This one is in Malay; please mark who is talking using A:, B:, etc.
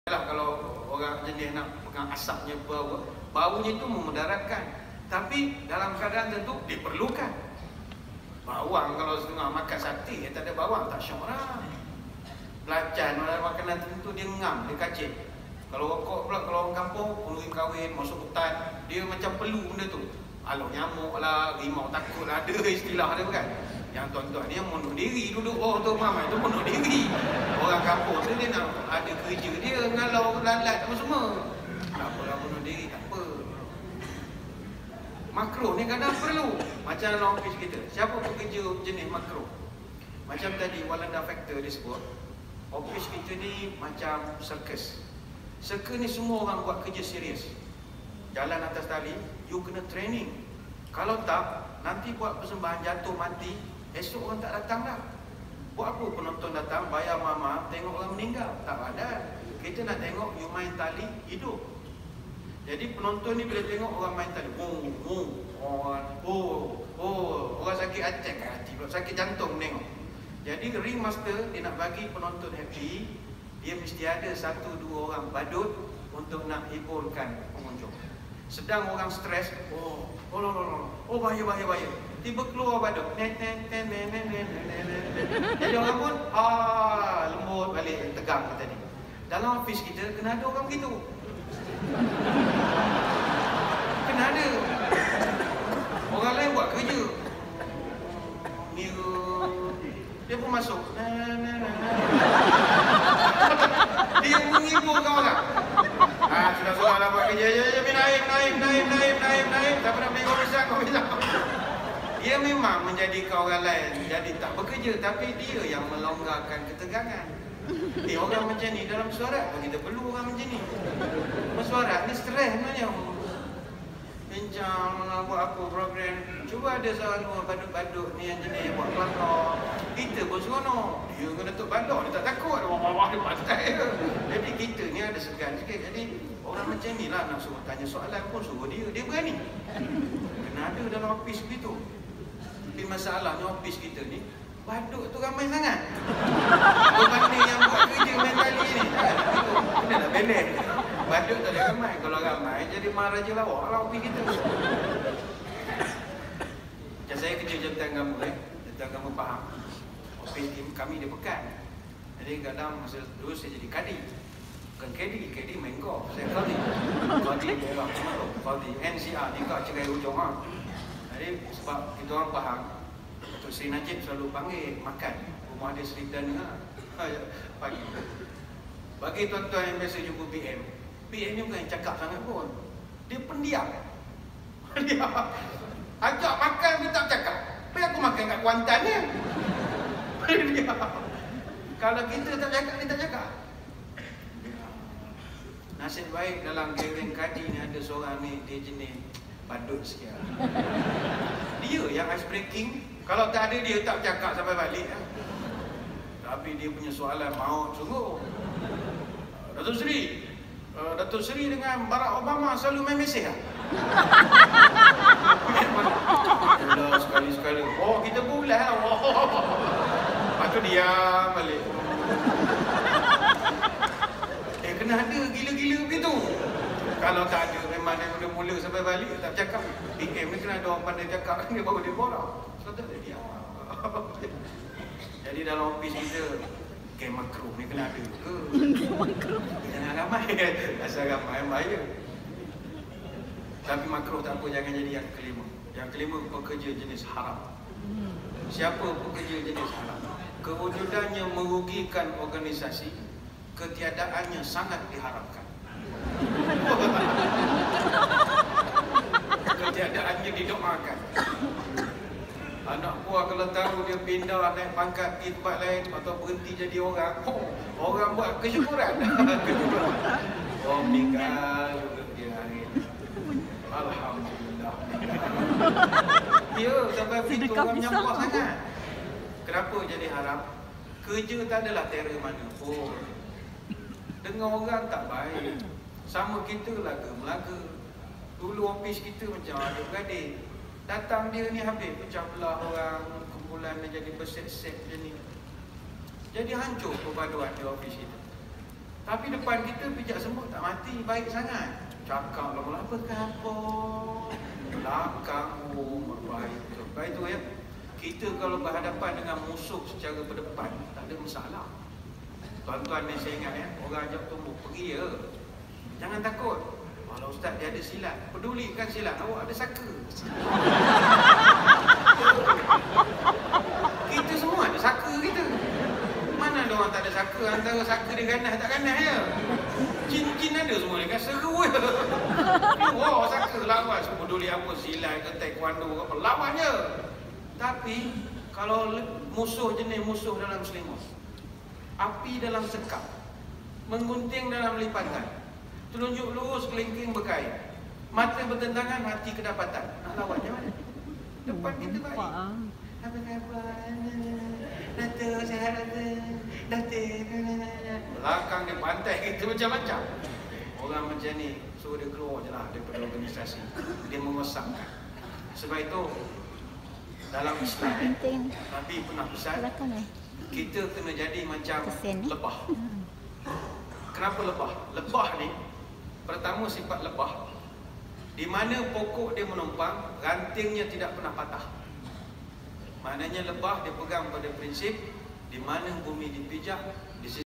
A: Lah kalau orang jenis nak pegang asapnya baunya itu memudaratkan. Tapi dalam keadaan tentu diperlukan. Bawang kalau setengah makan sate tak ada bawang tak syok lah. Belacan makanan tentu dia ngam, dia kacik. Kalau rokok pula, kalau orang kampung perlu kahwin masuk hutan, dia macam perlu benda tu. Alok nyamuk lah, rimau takut lah, ada istilah dia bukan. Yang tuan-tuan ni yang bunuh diri duduk, oh tu mama itu bunuh diri. Orang kampung tu dia nak ada kerja dia, ngalau lalat apa semua. Tak apalah bunuh diri, tak apa. Makro ni kadang perlu. Macam dalam office kita, siapa pekerja jenis makro? Macam tadi Walanda Factor disebut, office kita ni macam sirkus. Sirkus ni semua orang buat kerja serius. Jalan atas tali, you kena training. Kalau tak, nanti buat persembahan jatuh mati, esok orang tak datang dah. Buat apa penonton datang, bayar mama, tengok orang meninggal? Tak ada. Kita nak tengok you main tali, hidup. Jadi penonton ni bila tengok orang main tali, orang sakit hati, sakit jantung tengok. Jadi ring master, dia nak bagi penonton happy, dia mesti ada 1-2 orang badut untuk nak hiburkan pengunjung. Sedang orang stres, bahaya. Tiba keluar badut. Jadi orang pun lembut balik, tegang tadi. Dalam office kita kena ada orang begitu. Kena ada. Orang lain buat kerja. Dia pun masuk. Dia menghibur orang. Sudah lah buat kerja. Naik. Tak pernah beli kau pisang. Dia memang menjadikan orang lain jadi tak bekerja, tapi dia yang melonggarkan ketegangan. Orang macam ni dalam mesyuarat pun kita perlu orang macam ni. Mesyuarat ni stres sebenarnya. Bincang buat apa program. Cuba ada seorang badut-badut ni yang jenis buat kelakar. Kita pun seronok. Dia kena tuk bandar, dia tak takut. Dia pantai. Jadi kita ni ada segan sikit. Jadi orang macam ni lah nak suruh tanya soalan pun suruh dia. Dia berani. Kena ada dalam office begitu. Tapi masalahnya office kita ni badut tu ramai sangat. Berbanding yang buat kerja mentali ni. Kena nak balance. Badut tak ada ramai. Kalau ramai jadi marah je lawak lah office kita. Macam saya kerja jabatan kamu jabatan kamu faham. Office kami di Pekan. Jadi kadang masa dulu saya jadi kadi. Bukan KD main golf. Saya kadi daerah Kadi NCR Nikah Cerai Hujung. Jadi sebab kita orang faham, Datuk Seri Najib selalu panggil makan. Rumah dia cerita ni pagi. Bagi tuan-tuan yang biasa jumpa PM ni bukan yang cakap sangat pun. Dia pendiam. Dia ajak makan dia tak cakap. Tapi aku makan kat Kuantan ni. Dia. Kalau kita tak cakap, dia tak cakap. Nasib baik dalam geng kadi ni ada seorang ni, dia jenis badut sikit. Dia yang ice breaking. Kalau tak ada dia tak cakap sampai balik. Tapi dia punya soalan maut sungguh. Datuk Seri dengan Barack Obama selalu main mesej lah. Sekali-sekali. Oh kita bulan lah. Lepas tu diam balik. Kena ada gila-gila begitu. Kalau tak ada memang dari mula sampai balik tak cakap. PM ni kena ada orang pandai cakap dia baru dia borak. So tak ada dia. Jadi dalam office kita game makro ni kena ada ke? Jangan ramai. Asal ramai bahaya. Tapi makro tak apa, jangan jadi yang kelima. Yang kelima pekerja jenis haram. Siapa pekerja jenis haram? Kewujudannya merugikan organisasi, ketiadaannya sangat diharapkan. Ketiadaannya didoakan. Anak buah kalau tahu dia pindah naik pangkat di tempat lain atau berhenti jadi orang, orang buat kesyukuran. Oh meninggal juga dia hari ini. Alhamdulillah. Ya, sampai itu orang nyampah sangat. Kenapa jadi haram? Kerja tak adalah terror mana pun. Dengan orang tak baik. Sama kita laga-melaga. Dulu office kita macam ada beradik. Datang dia ni habis pecah belah orang, kumpulan dia jadi berset-set macam ni. Jadi hancur perpaduan di office kita. Tapi depan kita pijak semut tak mati, baik sangat. Cakap lama-lama apa belakang baik. Baik tu ya. Kita kalau berhadapan dengan musuh secara berdepan, tak ada masalah. Tuan-tuan ni saya ingat ya, orang ajak tumbuh, pergi ya. Jangan takut. Kalau ustaz dia ada silat, pedulikan silat, awak ada saka. Kita semua ada saka kita. Mana ada orang tak ada saka? Antara saka dia ganas tak ganas ya. Cincin ada semua ni kan, seru ya. Wah, saka lawan semua peduli apa, silat ke taekwondo ke apa, lawan je. Tapi kalau musuh jenis musuh dalam selimut, api dalam sekam, menggunting dalam lipatan, telunjuk lurus kelingking berkain, mata bertentangan, hati kedapatan, nak lawan macam mana? Depan kita baik. Apa khabar? Datuk, sihat Datuk. Belakang dia pantai kita macam-macam. Orang macam ni suruh dia keluar je lah daripada organisasi. Dia mengosakkan. Sebab itu dalam Islam Nabi pernah pesan kita kena jadi macam lebah. Kenapa lebah? Lebah ni pertama sifat lebah, di mana pokok dia menumpang, rantingnya tidak pernah patah. Maknanya lebah dia pegang pada prinsip di mana bumi dipijak, di